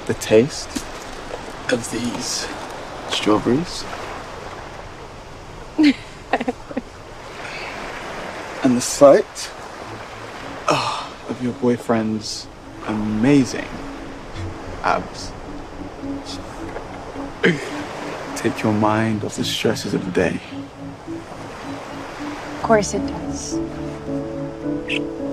the taste of these strawberries. And the sight of your boyfriend's amazing abs. Take your mind off the stresses of the day. Of course it does.